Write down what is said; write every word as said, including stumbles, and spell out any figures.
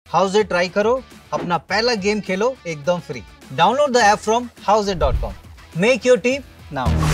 𝗕𝗲𝗃 try करो, अपना पहला गेम खेलो एकदम free. Download the app from ह्यावज़ेट dot com. Make your team now.